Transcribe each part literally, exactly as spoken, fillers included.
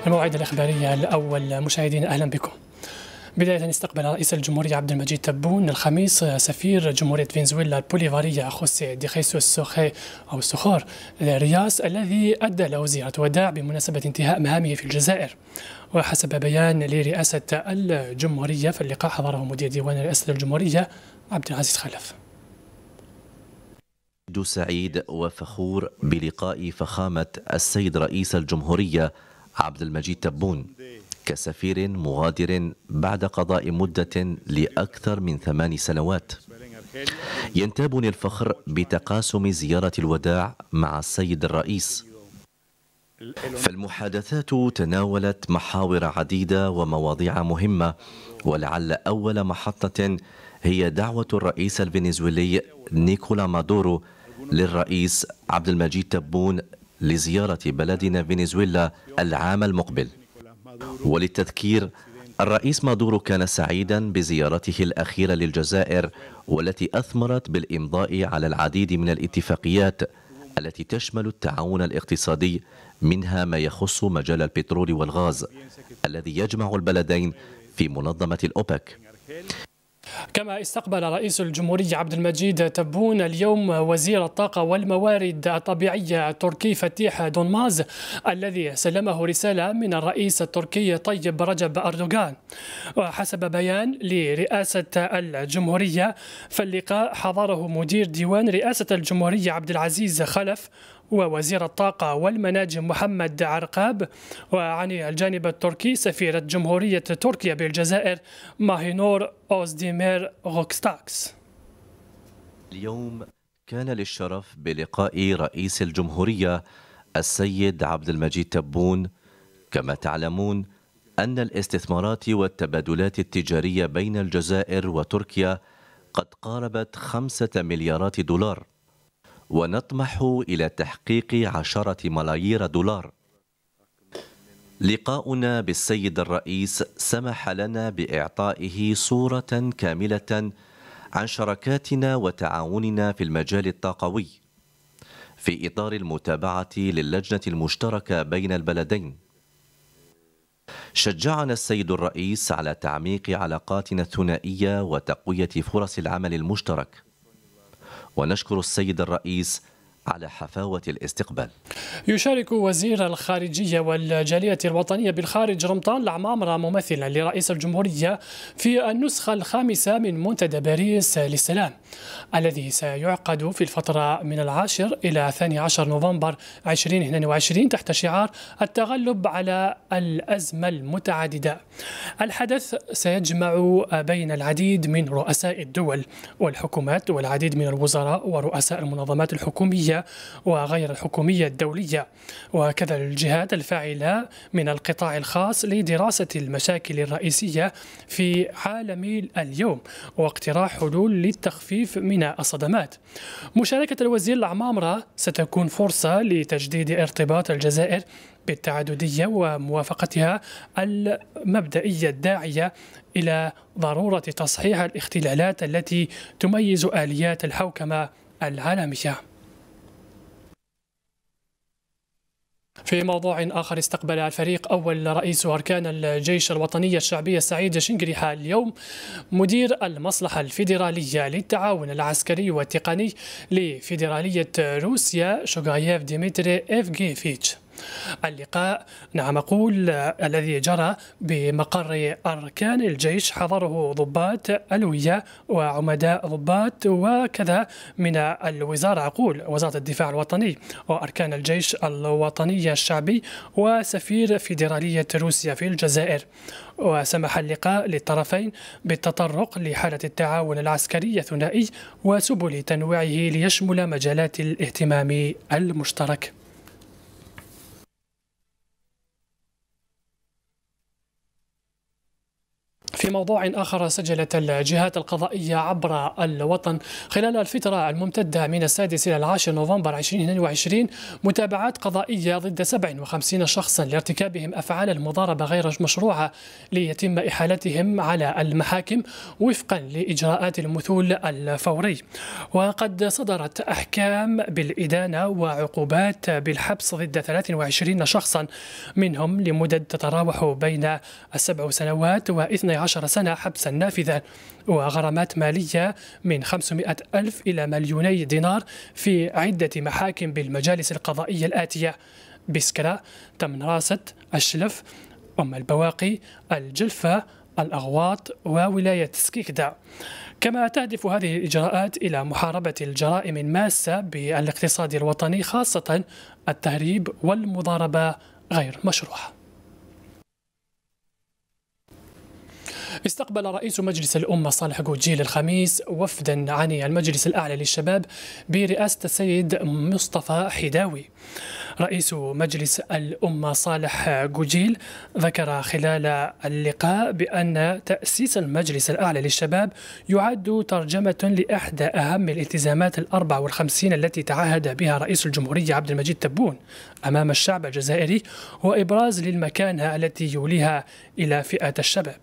الموعد الإخباري الأول مشاهدينا أهلا بكم. بداية استقبل رئيس الجمهورية عبد المجيد تبون الخميس سفير جمهورية فنزويلا البوليفارية خوسي دي خيسوس سوخي أو سخور رياس الذي أدى له زيارة وداع بمناسبة انتهاء مهامه في الجزائر. وحسب بيان لرئاسة الجمهورية فاللقاء حضره مدير ديوان رئاسة الجمهورية عبد العزيز خلف. سعيد وفخور بلقاء فخامة السيد رئيس الجمهورية عبد المجيد تبون كسفير مغادر بعد قضاء مدة لأكثر من ثمان سنوات. ينتابني الفخر بتقاسم زيارة الوداع مع السيد الرئيس، فالمحادثات تناولت محاور عديدة ومواضيع مهمة، ولعل أول محطة هي دعوة الرئيس الفنزويلي نيكولا مادورو للرئيس عبد المجيد تبون لزيارة بلدنا فنزويلا العام المقبل. وللتذكير، الرئيس مادورو كان سعيدا بزيارته الأخيرة للجزائر، والتي أثمرت بالإمضاء على العديد من الاتفاقيات التي تشمل التعاون الاقتصادي، منها ما يخص مجال البترول والغاز الذي يجمع البلدين في منظمة الأوبك. كما استقبل رئيس الجمهورية عبد المجيد تبون اليوم وزير الطاقة والموارد الطبيعية التركي فتيح دونماز الذي سلمه رسالة من الرئيس التركي طيب رجب أردوغان. وحسب بيان لرئاسة الجمهورية فاللقاء حضره مدير ديوان رئاسة الجمهورية عبد العزيز خلف ووزير الطاقة والمناجم محمد عرقاب، وعن الجانب التركي سفيرة جمهورية تركيا بالجزائر ماهينور أوزديمير غوكستاكس. اليوم كان للشرف بلقاء رئيس الجمهورية السيد عبد المجيد تبون. كما تعلمون أن الاستثمارات والتبادلات التجارية بين الجزائر وتركيا قد قاربت خمسة مليارات دولار، ونطمح إلى تحقيق عشرة ملايير دولار. لقاؤنا بالسيد الرئيس سمح لنا بإعطائه صورة كاملة عن شراكاتنا وتعاوننا في المجال الطاقوي في إطار المتابعة للجنة المشتركة بين البلدين. شجعنا السيد الرئيس على تعميق علاقاتنا الثنائية وتقوية فرص العمل المشترك، ونشكر السيد الرئيس على حفاوة الاستقبال. يشارك وزير الخارجية والجالية الوطنية بالخارج رمضان العمامرة ممثلا لرئيس الجمهورية في النسخة الخامسة من منتدى باريس للسلام الذي سيعقد في الفترة من العاشر إلى الثاني عشر نوفمبر ألفين واثنين وعشرين تحت شعار التغلب على الأزمة المتعددة. الحدث سيجمع بين العديد من رؤساء الدول والحكومات والعديد من الوزراء ورؤساء المنظمات الحكومية وغير الحكومية الدولية، وكذا الجهات الفاعلة من القطاع الخاص لدراسة المشاكل الرئيسية في عالم اليوم واقتراح حلول للتخفيف من الصدمات. مشاركة الوزير العمامرة ستكون فرصة لتجديد ارتباط الجزائر بالتعددية وموافقتها المبدئية الداعية إلى ضرورة تصحيح الاختلالات التي تميز آليات الحوكمة العالمية. في موضوع آخر، استقبل الفريق أول رئيس أركان الجيش الوطني الشعبي السعيد شنقريحة اليوم مدير المصلحة الفيدرالية للتعاون العسكري والتقني لفيدرالية روسيا شوغاييف ديمتري إيفغيفيتش. اللقاء نعم أقول الذي جرى بمقر أركان الجيش حضره ضباط ألوية وعمداء ضباط وكذا من الوزارة أقول وزارة الدفاع الوطني وأركان الجيش الوطني الشعبي وسفير فيدرالية روسيا في الجزائر. وسمح اللقاء للطرفين بالتطرق لحالة التعاون العسكري الثنائي وسبل تنويعه ليشمل مجالات الاهتمام المشترك. في موضوع آخر، سجلت الجهات القضائية عبر الوطن خلال الفترة الممتدة من السادس إلى العاشر نوفمبر ألفين واثنين وعشرين متابعات قضائية ضد سبعة وخمسين شخصا لارتكابهم أفعال المضاربة غير مشروعة ليتم إحالتهم على المحاكم وفقا لإجراءات المثول الفوري. وقد صدرت أحكام بالإدانة وعقوبات بالحبس ضد ثلاثة وعشرين شخصا، منهم لمدة تتراوح بين السبع سنوات واثني عشر سنة حبسا نافذا، وغرامات مالية من خمسمائة ألف إلى مليوني دينار في عدة محاكم بالمجالس القضائية الآتية: بسكرة، تمنراسة، الشلف، أم البواقي، الجلفة، الأغواط، وولاية سكيكدا. كما تهدف هذه الإجراءات إلى محاربة الجرائم الماسة بالاقتصاد الوطني، خاصة التهريب والمضاربة غير مشروعة. استقبل رئيس مجلس الأمة صالح جوجيل الخميس وفدا عن المجلس الأعلى للشباب برئاسة السيد مصطفى حداوي. رئيس مجلس الأمة صالح جوجيل ذكر خلال اللقاء بأن تأسيس المجلس الأعلى للشباب يعد ترجمة لإحدى أهم الالتزامات الأربع والخمسين التي تعهد بها رئيس الجمهورية عبد المجيد تبون أمام الشعب الجزائري، وإبراز للمكانة التي يوليها إلى فئة الشباب.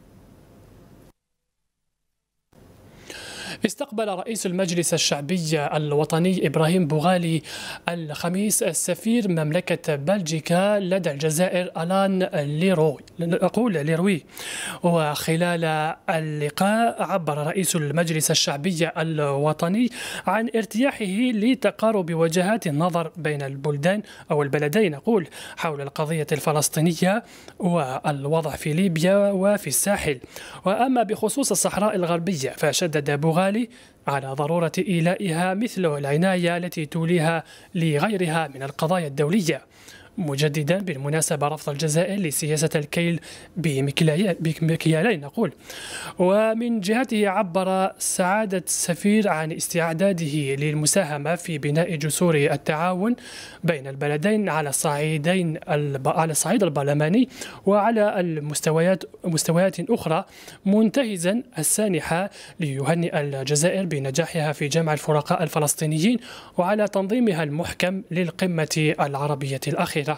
استقبل رئيس المجلس الشعبي الوطني إبراهيم بوغالي الخميس السفير مملكة بلجيكا لدى الجزائر ألان ليروي أقول ليروي وخلال اللقاء عبر رئيس المجلس الشعبي الوطني عن ارتياحه لتقارب وجهات النظر بين البلدان أو البلدين أقول حول القضية الفلسطينية والوضع في ليبيا وفي الساحل. وأما بخصوص الصحراء الغربية فشدد بوغالي على ضرورة إيلائها مثل العناية التي توليها لغيرها من القضايا الدولية، مجددا بالمناسبة رفض الجزائر لسياسة الكيل بمكيالين نقول. ومن جهته عبر سعادة السفير عن استعداده للمساهمة في بناء جسور التعاون بين البلدين على الصعيدين على الصعيد البرلماني وعلى المستويات مستويات أخرى، منتهزا السانحة ليهنئ الجزائر بنجاحها في جمع الفرقاء الفلسطينيين وعلى تنظيمها المحكم للقمة العربية الأخيرة.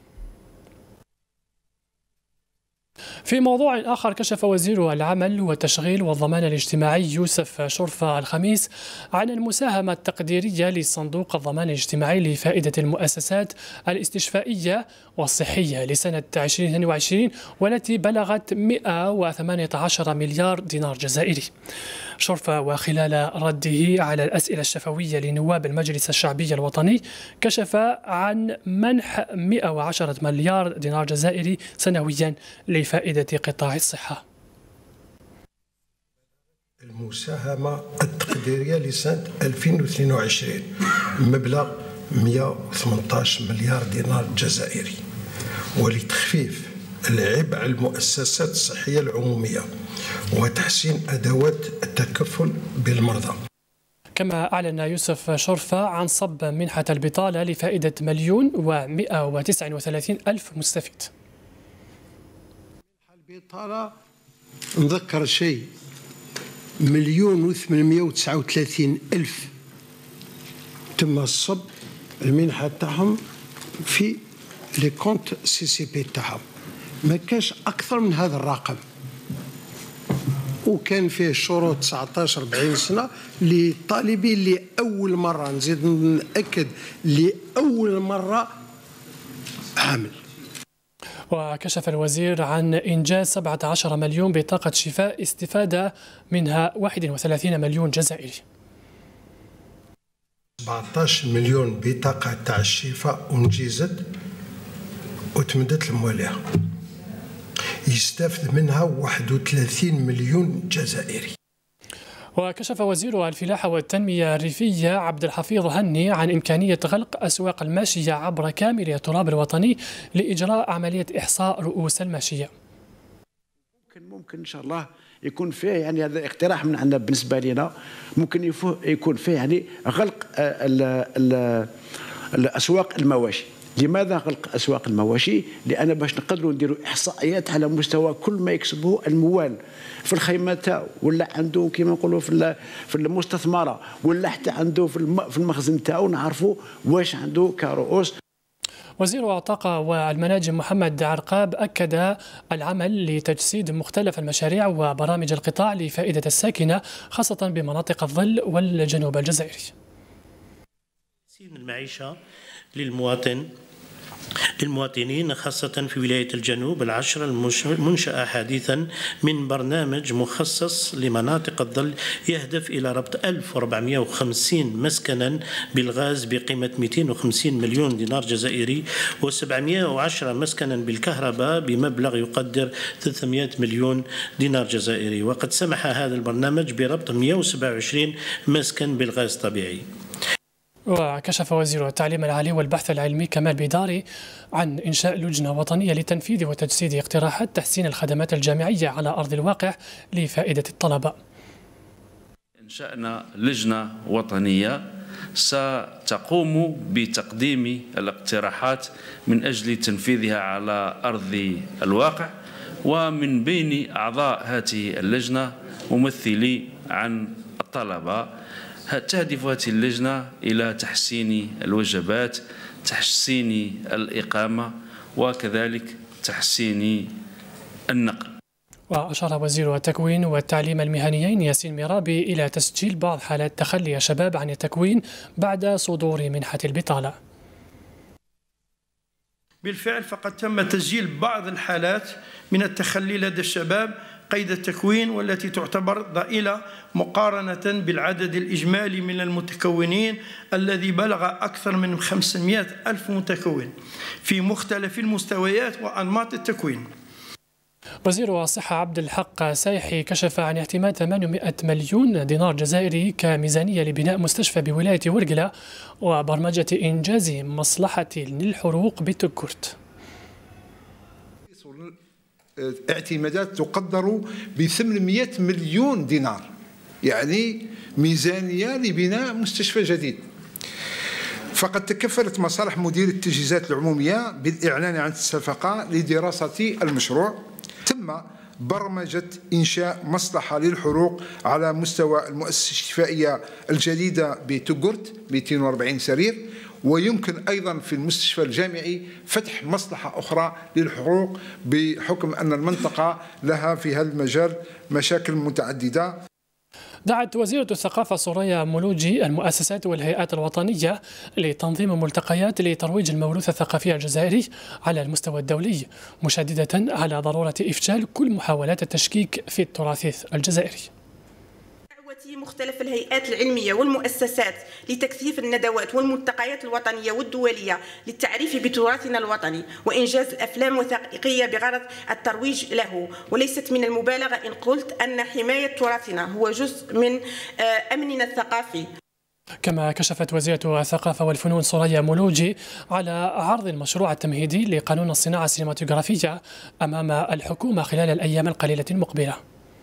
في موضوع آخر، كشف وزير العمل والتشغيل والضمان الاجتماعي يوسف شرفة الخميس عن المساهمة التقديرية لصندوق الضمان الاجتماعي لفائدة المؤسسات الاستشفائية والصحية لسنة ألفين واثنين وعشرين والتي بلغت مئة وثمانية عشر مليار دينار جزائري. شرفة وخلال رده على الأسئلة الشفوية لنواب المجلس الشعبي الوطني كشف عن منح مئة وعشرة مليار دينار جزائري سنويا لفائدة قطاع الصحة. المساهمة التقديرية لسنة ألفين واثنين وعشرين مبلغ مئة وثمانية عشر مليار دينار جزائري، ولتخفيف العبء على المؤسسات الصحية العمومية وتحسين أدوات التكفل بالمرضى. كما أعلن يوسف شرفة عن صب منحة البطالة لفائدة مليون ومئة وتسعة وثلاثين ألف مستفيد. البطالة نذكر شيء، مليون وثمانمئة وتسعة وثلاثين ألف تم الصب المنحة تاعهم في لي كونت سي سي بي تاعهم، ما كاش أكثر من هذا الرقم، وكان فيه شروط تسعة عشر أربعين سنة للطالبين لأول مرة، نزيد نأكد لأول مرة عامل. وكشف الوزير عن إنجاز سبعة عشر مليون بطاقة شفاء استفادة منها واحد وثلاثين مليون جزائري. سبعة عشر مليون بطاقة تاع الشفاء انجزت وتمدت لمواليها، يستفد منها واحد وثلاثين مليون جزائري. وكشف وزير الفلاحة والتنمية الريفية عبد الحفيظ هني عن إمكانية غلق أسواق الماشية عبر كامل التراب الوطني لإجراء عملية إحصاء رؤوس الماشية. ممكن ممكن إن شاء الله يكون فيه يعني هذا اقتراح من عندنا بالنسبة لنا، ممكن يكون فيه يعني غلق ال ال الأسواق المواشي لماذا غلق أسواق المواشي؟ لأن باش نقدروا نديروا إحصائيات على مستوى كل ما يكسبه الموال في الخيمة تاعو، ولا عنده كما نقولوا في في المستثمرة، ولا حتى عنده في في المخزن تاعو، نعرفوا واش عنده كرؤوس. وزير الطاقة والمناجم محمد عرقاب أكد العمل لتجسيد مختلف المشاريع وبرامج القطاع لفائدة الساكنة خاصة بمناطق الظل والجنوب الجزائري. تحسين المعيشة للمواطن للمواطنين خاصة في ولاية الجنوب العشر المنشأة حديثا من برنامج مخصص لمناطق الظل يهدف إلى ربط ألف وأربعمئة وخمسين مسكنا بالغاز بقيمة مئتين وخمسين مليون دينار جزائري وسبعمئة وعشرة مسكنا بالكهرباء بمبلغ يقدر ثلاثمئة مليون دينار جزائري. وقد سمح هذا البرنامج بربط مئة وسبعة وعشرين مسكن بالغاز الطبيعي. وكشف وزير التعليم العالي والبحث العلمي كمال بيداري عن إنشاء لجنة وطنية لتنفيذ وتجسيد اقتراحات تحسين الخدمات الجامعية على أرض الواقع لفائدة الطلبة. إنشأنا لجنة وطنية ستقوم بتقديم الاقتراحات من أجل تنفيذها على أرض الواقع، ومن بين أعضاء هذه اللجنة ممثلي عن الطلبة. تهدف هذه اللجنة إلى تحسين الوجبات، تحسين الإقامة، وكذلك تحسين النقل. وأشار وزير التكوين والتعليم المهنيين ياسين ميرابي إلى تسجيل بعض حالات تخلي الشباب عن التكوين بعد صدور منحة البطالة. بالفعل فقد تم تسجيل بعض الحالات من التخلي لدى الشباب قيد التكوين، والتي تعتبر ضئيلة مقارنة بالعدد الإجمالي من المتكونين الذي بلغ أكثر من خمسمئة ألف متكون في مختلف المستويات وأنماط التكوين. وزير الصحة عبد الحق سايحي كشف عن اعتماد ثمانمئة مليون دينار جزائري كميزانية لبناء مستشفى بولاية ورقلة وبرمجة إنجاز مصلحة للحروق بتكرت. اعتمادات تقدر ب ثمانمئة مليون دينار، يعني ميزانية لبناء مستشفى جديد. فقد تكفلت مصالح مدير التجهيزات العمومية بالإعلان عن الصفقة لدراسة المشروع. تم برمجة إنشاء مصلحة للحروق على مستوى المؤسسة الشفائية الجديدة بتوغورت مئتين وأربعين سرير، ويمكن أيضا في المستشفى الجامعي فتح مصلحة أخرى للحروق بحكم أن المنطقة لها في هذا المجال مشاكل متعددة. دعت وزيرة الثقافة سوريا مولوجي المؤسسات والهيئات الوطنية لتنظيم ملتقيات لترويج الموروث الثقافي الجزائري على المستوى الدولي، مشددة على ضرورة إفشال كل محاولات التشكيك في التراث الجزائري. مختلف الهيئات العلمية والمؤسسات لتكثيف الندوات والملتقيات الوطنية والدولية للتعريف بتراثنا الوطني وإنجاز الأفلام وثائقية بغرض الترويج له. وليست من المبالغة إن قلت أن حماية تراثنا هو جزء من أمننا الثقافي. كما كشفت وزيرة الثقافة والفنون سوريا مولوجي على عرض المشروع التمهيدي لقانون الصناعة السينماتوغرافية أمام الحكومة خلال الأيام القليلة المقبلة.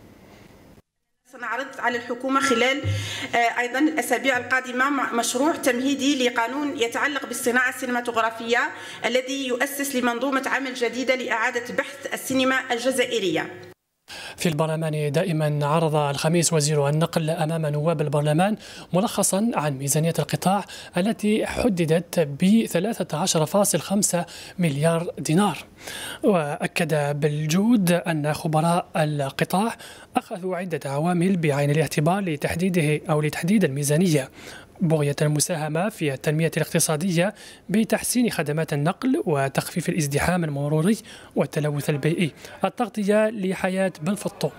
سنعرض على الحكومة خلال أيضا الأسابيع القادمة مشروع تمهيدي لقانون يتعلق بالصناعة السينماتوغرافية الذي يؤسس لمنظومة عمل جديدة لإعادة بحث السينما الجزائرية. في البرلمان دائما عرض الخميس وزير النقل أمام نواب البرلمان ملخصا عن ميزانية القطاع التي حددت ب ثلاثة عشر فاصلة خمسة مليار دينار، وأكد بالجود أن خبراء القطاع أخذوا عدة عوامل بعين الاعتبار لتحديده أو لتحديد الميزانية، بغية المساهمة في التنمية الاقتصادية بتحسين خدمات النقل وتخفيف الازدحام المروري والتلوث البيئي، التغطية لحياة بن فطو.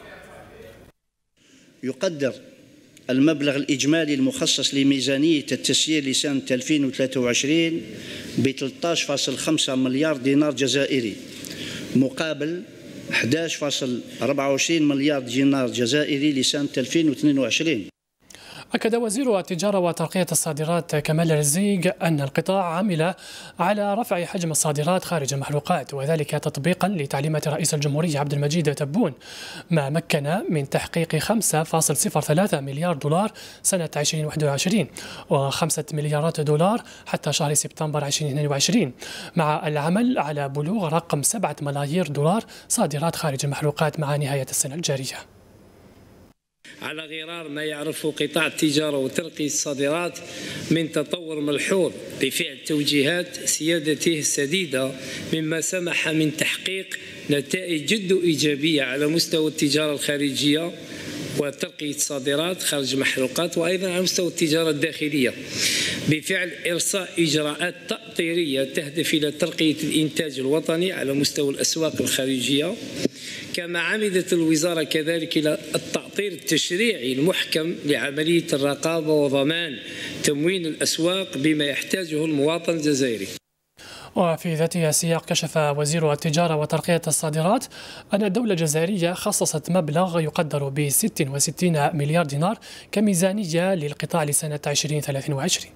يقدر المبلغ الإجمالي المخصص لميزانية التسيير لسنة ألفين وثلاثة وعشرين ب ثلاثة عشر فاصلة خمسة مليار دينار جزائري مقابل أحد عشر فاصلة أربعة وعشرين مليار دينار جزائري لسنة ألفين واثنين وعشرين. أكد وزير التجارة وترقية الصادرات كمال الرزيق أن القطاع عمل على رفع حجم الصادرات خارج المحروقات، وذلك تطبيقا لتعليمات رئيس الجمهورية عبد المجيد تبون، ما مكن من تحقيق خمسة فاصلة صفر ثلاثة مليار دولار سنة ألفين وواحد وعشرين وخمسة مليارات دولار حتى شهر سبتمبر ألفين واثنين وعشرين، مع العمل على بلوغ رقم سبعة ملايير دولار صادرات خارج المحروقات مع نهاية السنة الجارية. على غرار ما يعرفه قطاع التجارة وترقية الصادرات من تطور ملحوظ بفعل توجيهات سيادته السديدة، مما سمح من تحقيق نتائج جد إيجابية على مستوى التجارة الخارجية وترقية الصادرات خارج المحروقات، وأيضا على مستوى التجارة الداخلية بفعل إرساء إجراءات تأطيرية تهدف إلى ترقية الإنتاج الوطني على مستوى الأسواق الخارجية. كما عمدت الوزارة كذلك إلى التأطير التشريعي المحكم لعملية الرقابة وضمان تموين الأسواق بما يحتاجه المواطن الجزائري. وفي ذات السياق كشف وزير التجارة وترقية الصادرات أن الدولة الجزائرية خصصت مبلغ يقدر ب ستة وستين مليار دينار كميزانية للقطاع لسنة ألفين وثلاثة وعشرين.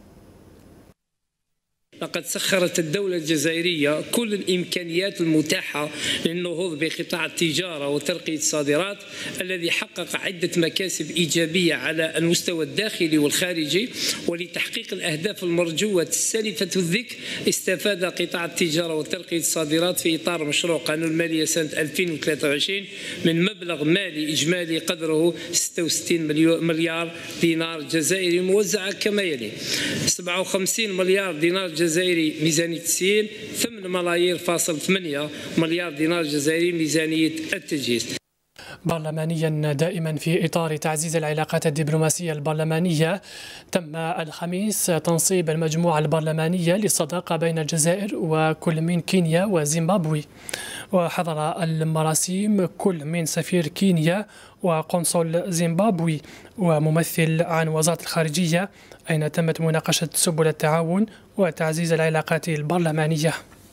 لقد سخرت الدولة الجزائرية كل الإمكانيات المتاحة للنهوض بقطاع التجارة وترقية الصادرات الذي حقق عدة مكاسب إيجابية على المستوى الداخلي والخارجي. ولتحقيق الأهداف المرجوة السالفة الذكر استفاد قطاع التجارة وترقية الصادرات في إطار مشروع قانون المالية سنة ألفين وثلاثة وعشرين من مبلغ مالي إجمالي قدره ستة وستين مليار دينار جزائري موزعة كما يلي: سبعة وخمسين مليار دينار جزائري ميزانية التسيير، ثمانية ملايير فاصل ثمانية مليار دينار جزائري ميزانية التجهيز. برلمانيا دائما في إطار تعزيز العلاقات الدبلوماسية البرلمانية، تم الخميس تنصيب المجموعة البرلمانية للصداقة بين الجزائر وكل من كينيا وزيمبابوي، وحضر المراسيم كل من سفير كينيا وقنصل زيمبابوي وممثل عن وزارة الخارجية، أين تمت مناقشة سبل التعاون وتعزيز العلاقات البرلمانية.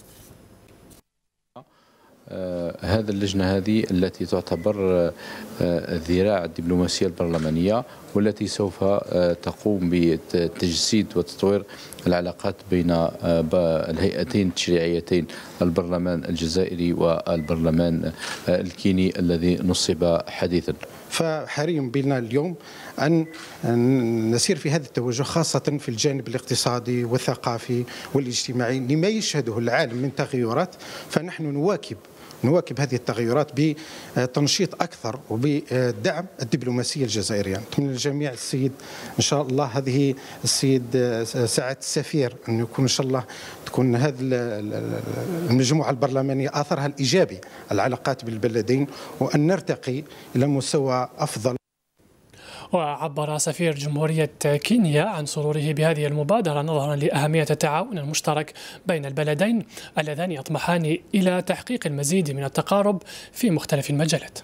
آه هذا اللجنة هذه التي تعتبر آه الذراع الدبلوماسية البرلمانية، والتي سوف آه تقوم بتجسيد وتطوير العلاقات بين آه الهيئتين التشريعيتين، البرلمان الجزائري والبرلمان آه الكيني الذي نصب حديثا. فحري بنا اليوم أن نسير في هذا التوجه، خاصة في الجانب الاقتصادي والثقافي والاجتماعي لما يشهده العالم من تغيرات، فنحن نواكب نواكب هذه التغيرات بتنشيط أكثر وبدعم الدبلوماسية الجزائرية. من الجميع السيد إن شاء الله هذه السيد سعادة السفير أن يكون إن شاء الله تكون هذه المجموعة البرلمانية أثرها الإيجابي العلاقات بالبلدين، وأن نرتقي إلى مستوى أفضل. وعبر سفير جمهورية كينيا عن سروره بهذه المبادرة نظرا لأهمية التعاون المشترك بين البلدين اللذان يطمحان إلى تحقيق المزيد من التقارب في مختلف المجالات.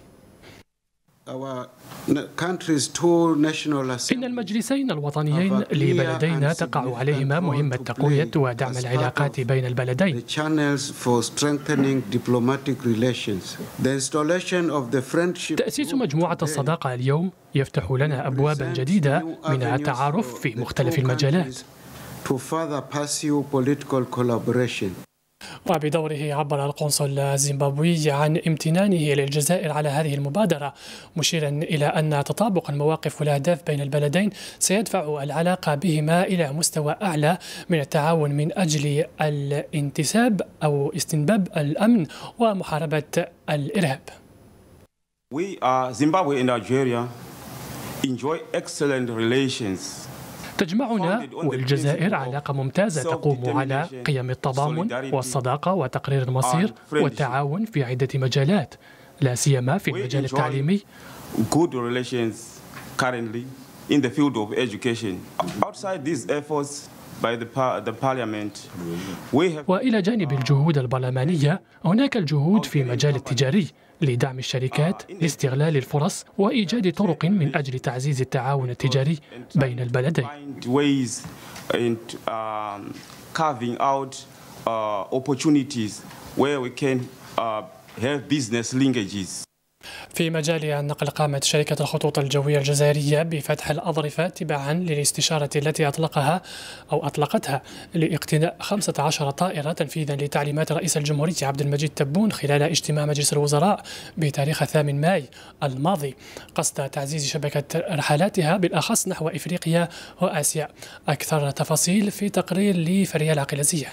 إن المجلسين الوطنيين لبلدينا تقع عليهما مهمة تقوية ودعم العلاقات بين البلدين. تأسيس مجموعة الصداقة اليوم يفتح لنا أبوابا جديدة من التعارف في مختلف المجالات. وبدوره عبر القنصل الزيمبابوي عن امتنانه للجزائر على هذه المبادرة، مشيرا إلى أن تطابق المواقف والأهداف بين البلدين سيدفع العلاقة بهما إلى مستوى أعلى من التعاون من أجل الانتساب أو استنباب الأمن ومحاربة الإرهاب. We are Zimbabwe and Nigeria enjoy excellent relations. تجمعنا والجزائر علاقة ممتازة تقوم على قيم التضامن والصداقة وتقرير المصير والتعاون في عدة مجالات، لا سيما في المجال التعليمي. Good relations currently in the field of education. Outside these efforts by the parliament, we have... وإلى جانب الجهود البرلمانية هناك الجهود في المجال التجاري لدعم الشركات لاستغلال الفرص وإيجاد طرق من أجل تعزيز التعاون التجاري بين البلدين. في مجال النقل قامت شركة الخطوط الجوية الجزائرية بفتح الأظرفة تبعا للاستشارة التي أطلقها أو أطلقتها لاقتناء خمسة عشر طائرة تنفيذا لتعليمات رئيس الجمهورية عبد المجيد تبون خلال اجتماع مجلس الوزراء بتاريخ الثامن ماي الماضي قصد تعزيز شبكة رحلاتها بالأخص نحو إفريقيا وآسيا. أكثر تفاصيل في تقرير لفريال عقيل زيان.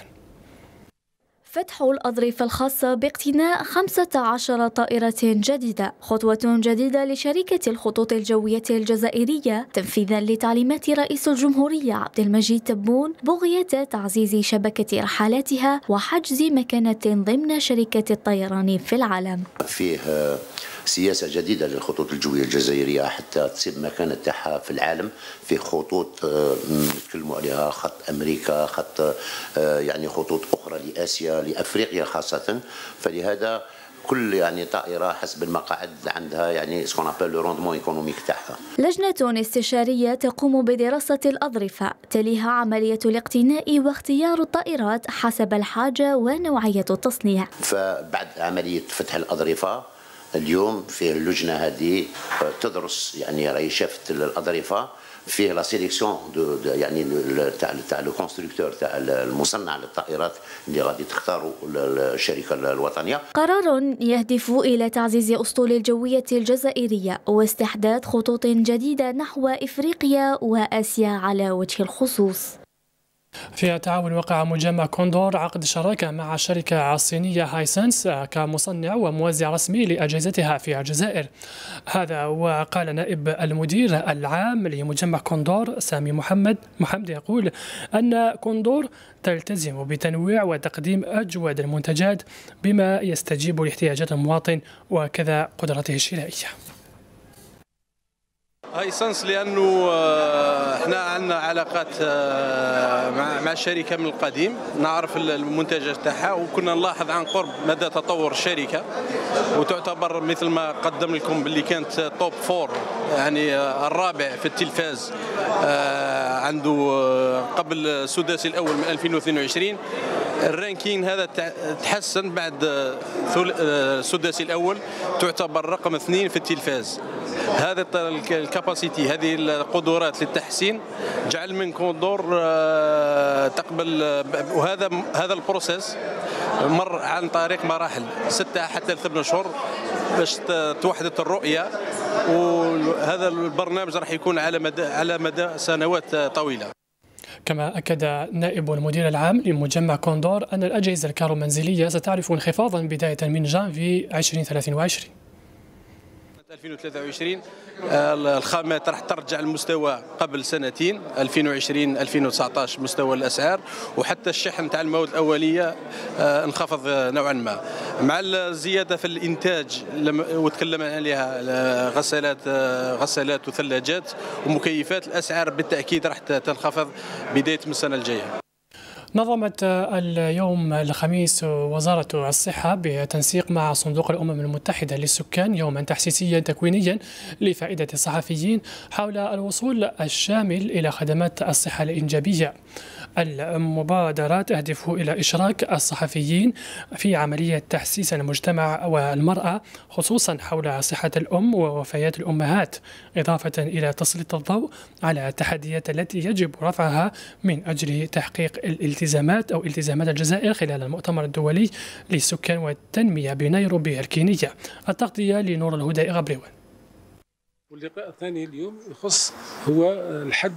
فتح الأظرفة الخاصة باقتناء خمسة عشر طائرة جديدة خطوة جديدة لشركة الخطوط الجوية الجزائرية تنفيذا لتعليمات رئيس الجمهورية عبد المجيد تبون بغية تعزيز شبكة رحلاتها وحجز مكانة ضمن شركة الطيران في العالم. فيه سياسة جديدة للخطوط الجوية الجزائرية حتى تصيب مكانة تاعها في العالم في خطوط نتكلموا عليها خط أمريكا، خط يعني خطوط أخرى لآسيا لأفريقيا خاصة. فلهذا كل يعني طائرة حسب المقاعد عندها يعني سكون ابل لو روندمون ايكونوميك تاعها. لجنة استشارية تقوم بدراسة الأظرفة تليها عملية الاقتناء واختيار الطائرات حسب الحاجة ونوعية التصنيع. فبعد عملية فتح الأظرفة اليوم فيه اللجنة هذه تدرس يعني راهي شافت الأظرفة فيه لا سيليكسيون يعني تاع تاع لو كونستركتور تاع المصنع للطائرات اللي غادي تختاروا الشركه الوطنيه. قرار يهدف الى تعزيز اسطول الجويه الجزائريه واستحداث خطوط جديده نحو افريقيا واسيا على وجه الخصوص. في تعاون وقع مجمع كوندور عقد شراكة مع الشركة الصينية هايسنس كمصنع وموزع رسمي لأجهزتها في الجزائر. هذا وقال نائب المدير العام لمجمع كوندور سامي محمد محمد يقول أن كوندور تلتزم بتنويع وتقديم أجود المنتجات بما يستجيب لاحتياجات المواطن وكذا قدرته الشرائية. هايسنس لانه احنا عندنا علاقات مع مع الشركه من القديم، نعرف المنتجات تاعها وكنا نلاحظ عن قرب مدى تطور الشركه، وتعتبر مثل ما قدم لكم باللي كانت توب فور يعني الرابع في التلفاز، عنده قبل السداسي الاول من ألفين واثنين وعشرين. الرانكين هذا تحسن بعد السداسي الاول، تعتبر رقم اثنين في التلفاز. هذا الكاباسيتي هذه القدرات للتحسين جعل من كوندور تقبل، وهذا هذا البروسيس مر عن طريق مراحل ستة حتى ثمان شهور باش توحدت الرؤيه، وهذا البرنامج راح يكون على مدى على مدى سنوات طويله. كما أكد نائب المدير العام لمجمع كوندور أن الأجهزة الكهرومنزلية ستعرف انخفاضا بداية من جانفي ألفين وثلاثة وعشرين. ألفين وثلاثة وعشرين الخامات راح ترجع للمستوى قبل سنتين ألفين وعشرين ألفين وتسعة عشر مستوى الاسعار، وحتى الشحن تاع المواد الاوليه انخفض نوعا ما مع الزياده في الانتاج وتكلم عليها غسالات غسالات وثلاجات ومكيفات. الاسعار بالتاكيد راح تنخفض بدايه من السنه الجايه. نظمت اليوم الخميس وزارة الصحة بتنسيق مع صندوق الأمم المتحدة للسكان يوما تحسيسيا تكوينيا لفائدة الصحفيين حول الوصول الشامل إلى خدمات الصحة الإنجابية. المبادرة تهدف إلى إشراك الصحفيين في عملية تحسيس المجتمع والمرأة خصوصا حول صحة الأم ووفيات الأمهات، إضافة إلى تسليط الضوء على التحديات التي يجب رفعها من أجل تحقيق الالتزامات أو التزامات الجزائر خلال المؤتمر الدولي للسكان والتنمية بنيروبي الكينية. التغطية لنور الهدى غبريوان. واللقاء الثاني اليوم يخص هو الحد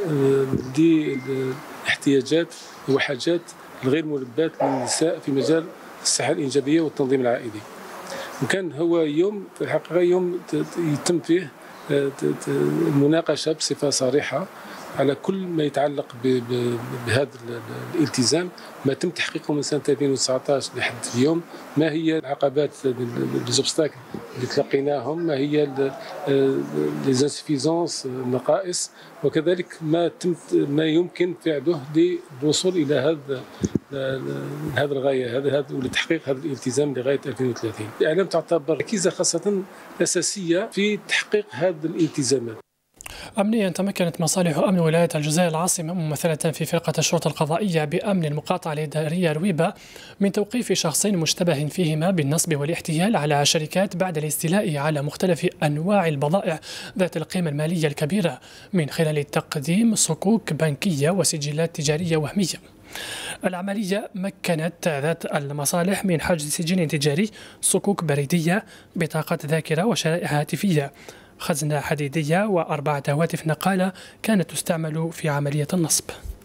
لاحتياجات وحاجات الغير ملبات للنساء في مجال الصحة الإنجابية والتنظيم العائلي. وكان هو يوم في الحقيقة يوم يتم فيه المناقشة بصفة صريحة على كل ما يتعلق بهذا الالتزام، ما تم تحقيقه من سنة ألفين وتسعة عشر لحد اليوم، ما هي العقبات ليزوبستاكل اللي تلقيناهم، ما هي ليزانسفيزونس النقائص، وكذلك ما تم ما يمكن فعله للوصول إلى هذا هذا الغاية هذا هذا ولتحقيق هذا الالتزام لغاية ألفين وثلاثين. الإعلام تعتبر ركيزة خاصة أساسية في تحقيق هذه الالتزامات. أمنيا تمكنت مصالح أمن ولاية الجزائر العاصمة ممثلة في فرقة الشرطة القضائية بأمن المقاطعة الإدارية رويبة من توقيف شخصين مشتبه فيهما بالنصب والاحتيال على شركات بعد الاستيلاء على مختلف أنواع البضائع ذات القيمة المالية الكبيرة من خلال تقديم صكوك بنكية وسجلات تجارية وهمية. العملية مكنت ذات المصالح من حجز سجل تجاري، صكوك بريدية، بطاقة ذاكرة وشرائح هاتفية، خزنة حديدية وأربعة هواتف نقالة كانت تستعمل في عملية النصب.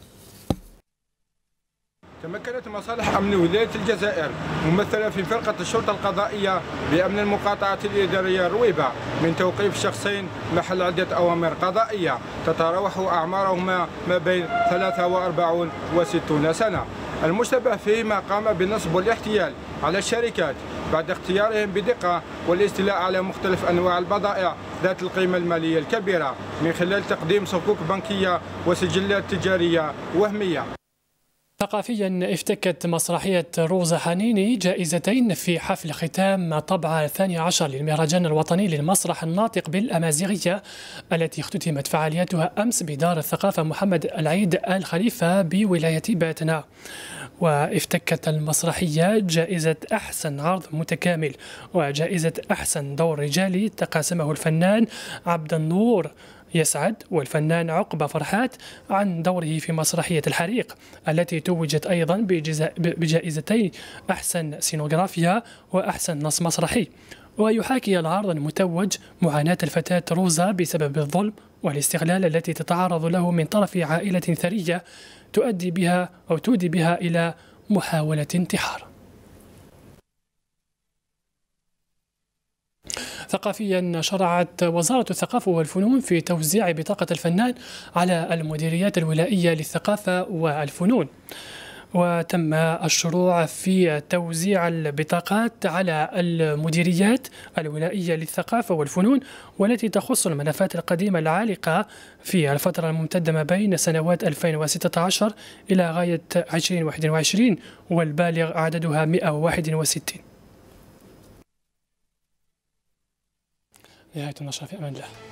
تمكنت مصالح أمن ولاية الجزائر ممثلة في فرقة الشرطة القضائية بأمن المقاطعة الإدارية رويبة من توقيف شخصين محل عدة أوامر قضائية تتراوح أعمارهما ما بين ثلاثة وأربعين وستون سنة. المشتبه فيهما قام بالنصب والاحتيال على الشركات بعد اختيارهم بدقة والاستيلاء على مختلف أنواع البضائع ذات القيمة المالية الكبيرة من خلال تقديم صكوك بنكية وسجلات تجارية وهمية. ثقافيا افتكت مسرحية روزا حنيني جائزتين في حفل ختام طبعة الثاني عشر للمهرجان الوطني للمسرح الناطق بالأمازيغية التي اختتمت فعالياتها أمس بدار الثقافة محمد العيد آل خليفة بولاية باتنا. وافتكت المسرحية جائزة أحسن عرض متكامل وجائزة أحسن دور رجالي تقاسمه الفنان عبد النور يسعد والفنان عقبة فرحات عن دوره في مسرحية الحريق التي توجت أيضا بجائزتي أحسن سينوغرافيا وأحسن نص مسرحي. ويحاكي العرض المتوج معاناة الفتاة روزا بسبب الظلم والاستغلال التي تتعرض له من طرف عائلة ثرية تؤدي بها أو تودي بها إلى محاولة انتحار. ثقافيا شرعت وزارة الثقافة والفنون في توزيع بطاقة الفنان على المديريات الولائية للثقافة والفنون، وتم الشروع في توزيع البطاقات على المديريات الولائية للثقافة والفنون والتي تخص الملفات القديمة العالقة في الفترة الممتدة ما بين سنوات ألفين وستة عشر إلى غاية ألفين وواحد وعشرين والبالغ عددها مئة وواحد وستين. نهاية النشرة، في أمان الله.